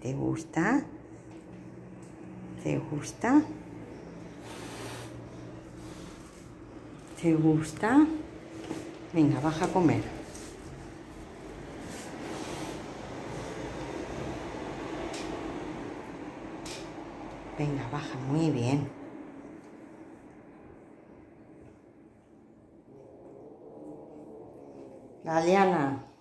¿Te gusta? ¿Te gusta? ¿Te gusta? Venga, baja a comer. Venga, baja, muy bien. Galeana.